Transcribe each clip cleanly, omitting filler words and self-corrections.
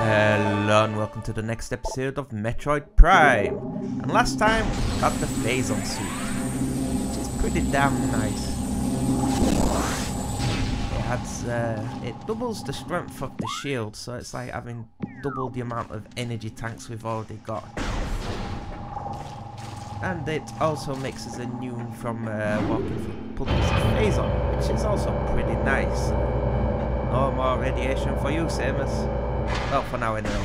Hello and welcome to the next episode of Metroid Prime. And last time we got the Phazon suit, which is pretty damn nice. It doubles the strength of the shield, so it's like having double the amount of energy tanks we've already got. And it also makes us immune from walking through puddles of Phazon, which is also pretty nice. No more radiation for you, Samus. Well, for now anyway.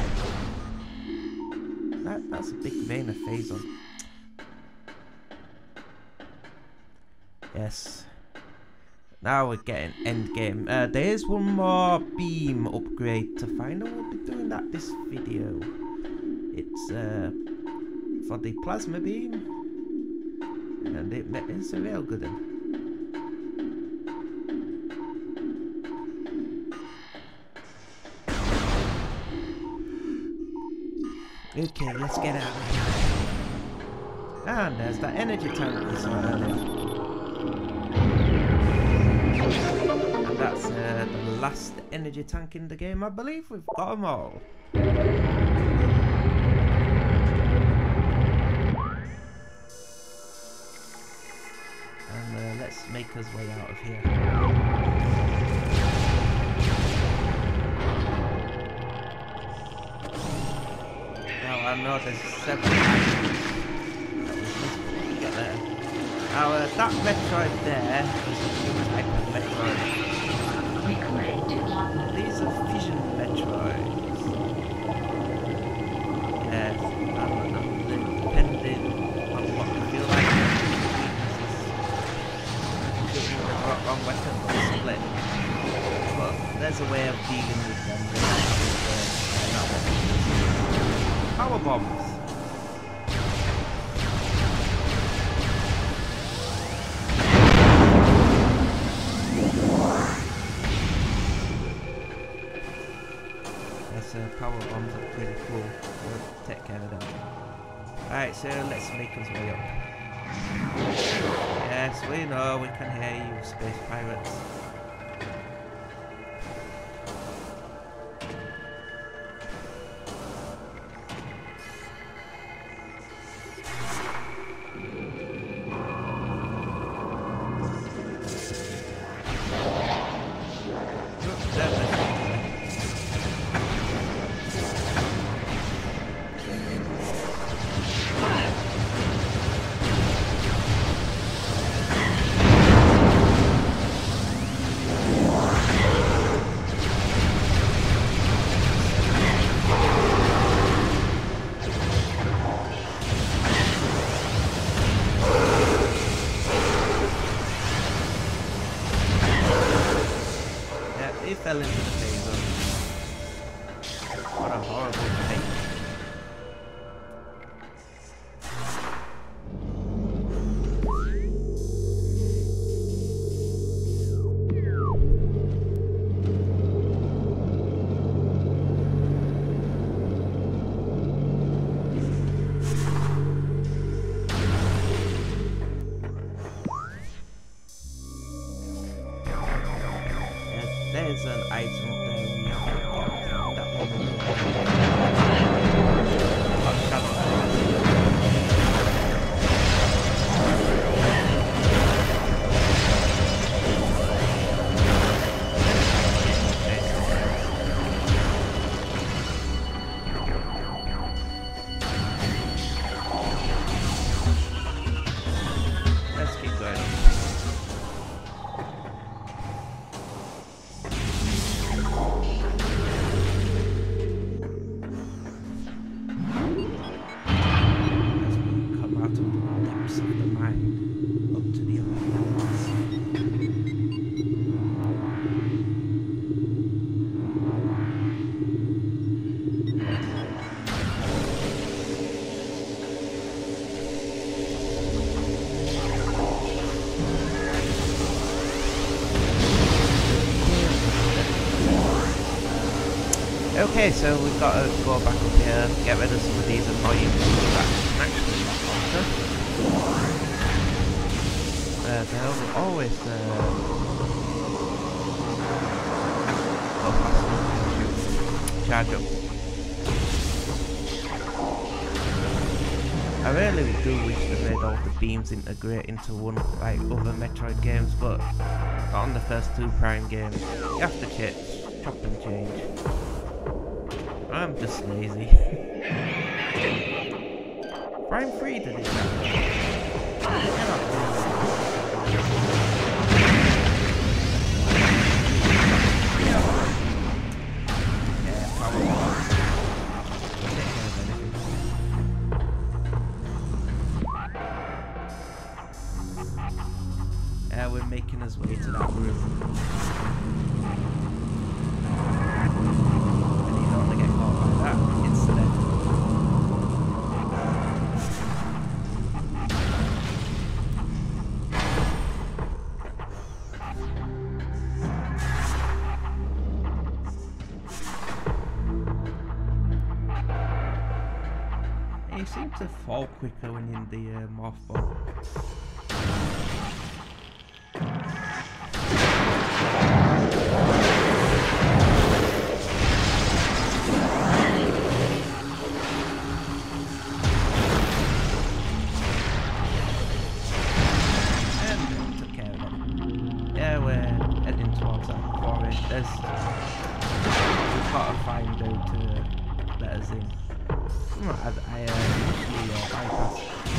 That's a big vein of Phazon. Yes. Now we're getting end game. There is one more beam upgrade to find, and we'll be doing that this video. It's for the plasma beam, and it's a real good one. Okay, let's get out of here. And there's that energy tank we saw earlier. And that's the last energy tank in the game. I believe we've got them all. And let's make us way out of here. I know there's several items that we must get there. Now that Metroid there is a new type of Metroid. These are fission Metroids. Yes, I don't know, depending on what you feel like. Shooting the wrong weapon or split. But there's a way of dealing with them. Power bombs. Yes, power bombs are pretty cool. We'll take care of them. Alright, so let's make us way up. Yes, we know, we can hear you, space pirates. He fell into the Phazon. What a horrible fate. There's an item up there we haven't got. That one. Let's keep going. Okay, so we've got to go back up here, get rid of some of these annoying things that can actually conquer. They'll always go faster. Charge up. I really do wish they made all the beams integrate into one like other Metroid games, but not on the first 2 Prime games. You have to chop and change. I'm just lazy. Prime 3 did it now. We're making his way to that room. And you don't want to get caught by that incident. And you seem to fall quicker when you're in the morph ball. We've got to find out to let us in. I initially bypassed.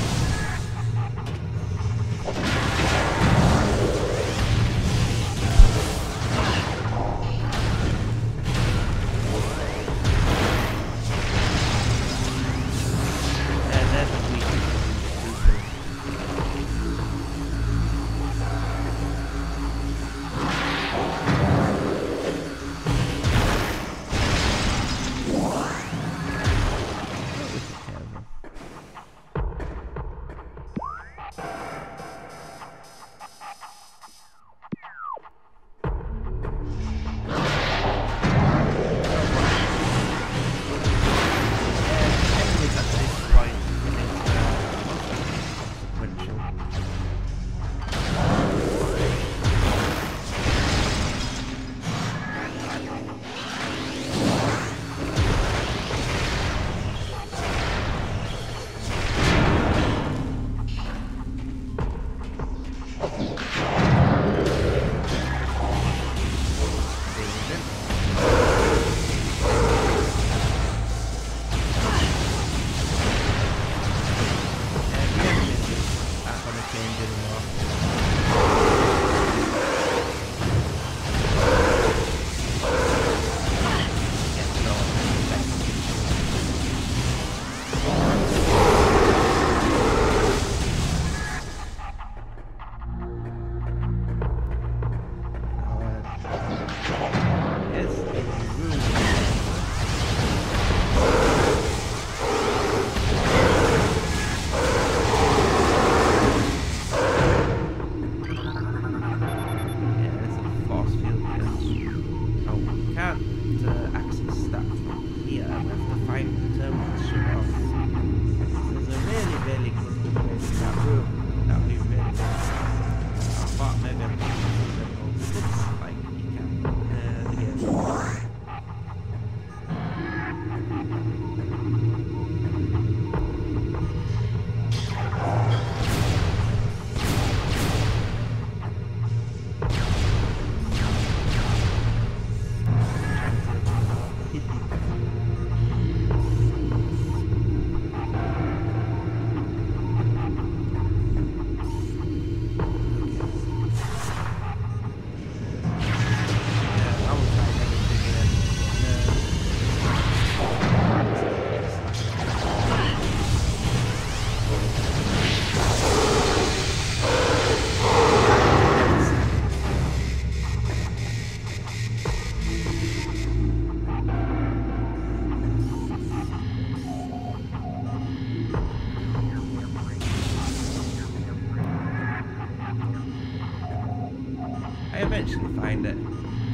eventually find it.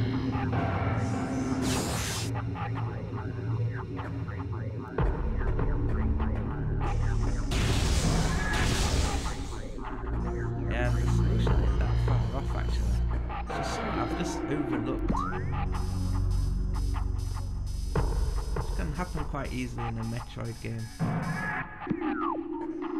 Yeah, it's actually that far off actually. It's just something I've just overlooked. It can happen quite easily in a Metroid game.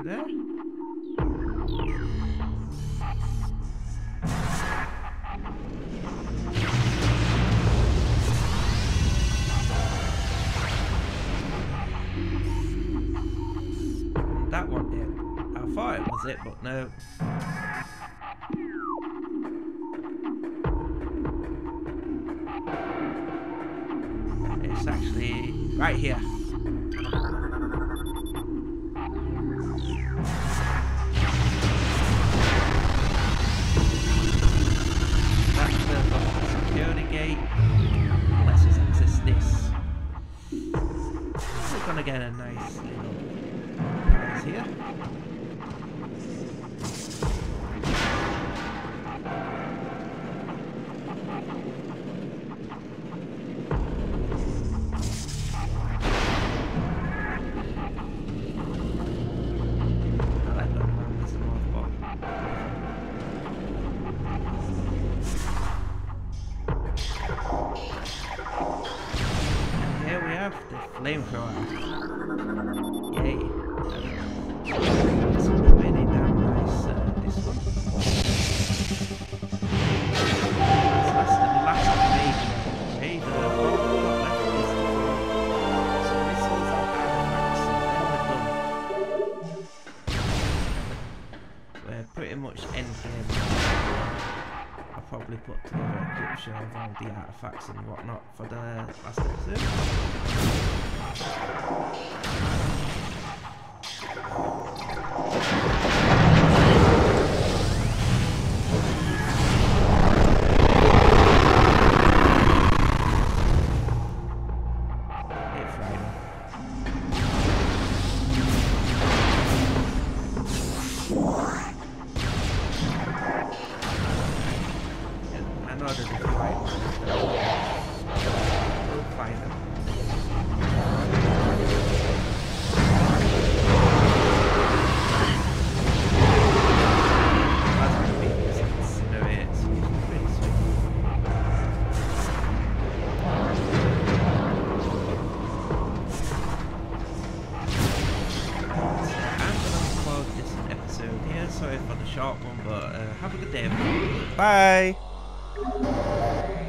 through there. That one did. I thought it was it, but no. It's actually right here. That's the security gate. Let's just access this. We're gonna get a nice little prize here. Flamethrower. Yay. It's really damn nice, this one. That's the last Raider. Raider. What left is the so missiles are artifacts, and we're pretty much endgame. I'll probably put together a clip show of all the artifacts and whatnot for the last episode. I know there's a few items. We'll find them. Sorry for the short one, but have a good day, everyone. Bye!